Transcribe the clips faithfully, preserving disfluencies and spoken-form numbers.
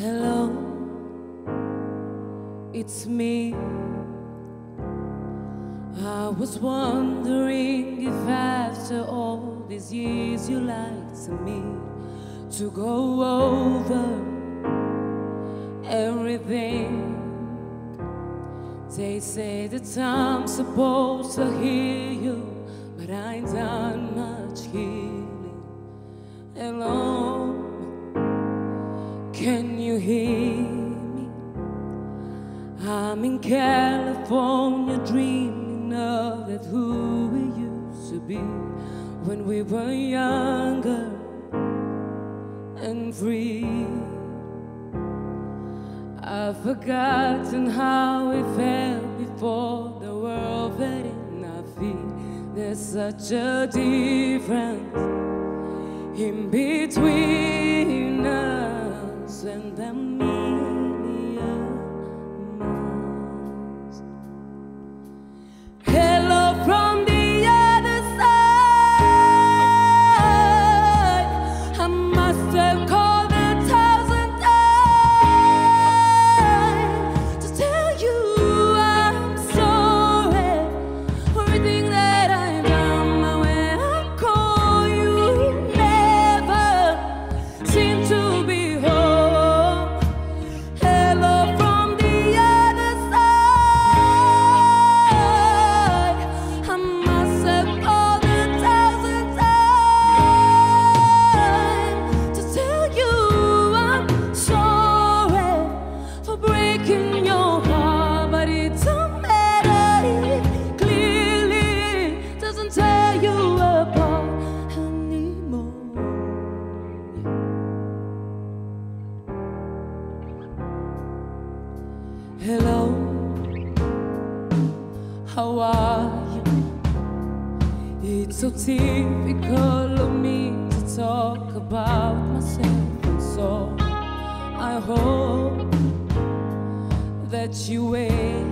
Hello, it's me. I was wondering if after all these years you like to me to go over everything. They say that I'm supposed to hear you, but I ain't done much healing. Hello, can you hear me? I'm in California dreaming of that who we used to be when we were younger and free. I've forgotten how we felt before the world fed in our feet. There's such a difference in between us and the million miles. Hello from the other side. I must have called a thousand times to tell you I'm sorry for everything that I've done. But when I call you, never seem to be home. Hello from the other side. I must have called a thousand times to tell you I'm sorry for breaking your heart, but it don't matter. It clearly doesn't tear you apart anymore. Hello, how are you? It's so typical of me to talk about myself, and so I hope that you will.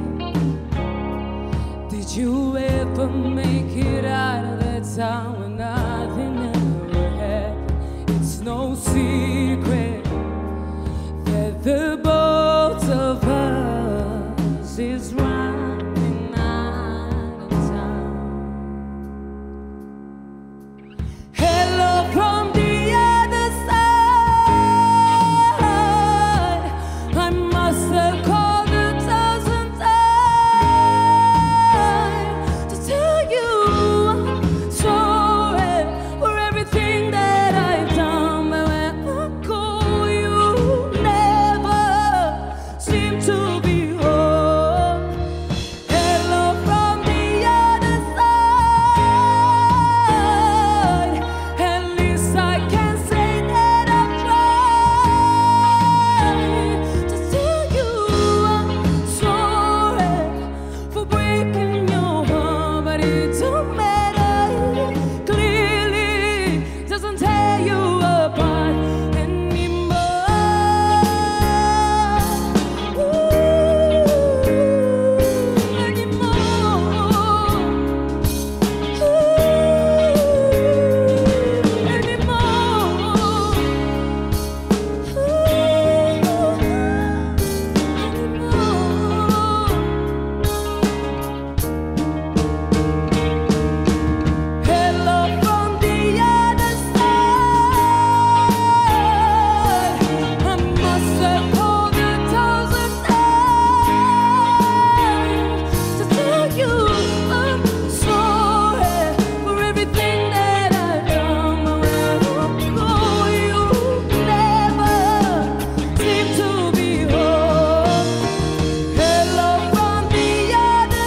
Did you ever make it out of that time when nothing ever happened? It's no secret that the both of us is running out of time. Hello from the other side. I must have called a thousand times to tell you I'm sorry for everything that I've done. But when I call you, never seem to be home. Hello from the other side. At least I can say that I've tried to tell you I'm sorry for breaking your heart, but it don't matter. It clearly doesn't tear you apart anymore. Ooh, anymore. Ooh, anymore. Hello from the other side. I must have called a thousand times to tell you I'm sorry for everything that I've done. But when I call you, never seem to be home. Hello from the other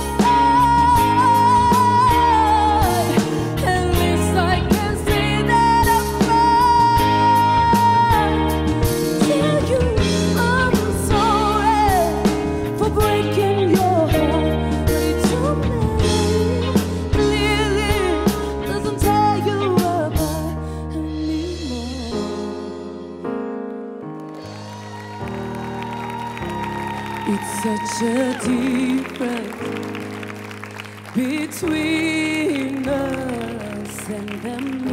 side. At least I can say that I've tried to tell you I'm sorry for breaking your heart, but it don't matter. Clearly doesn't tear you apart anymore. It's such a difference between us and them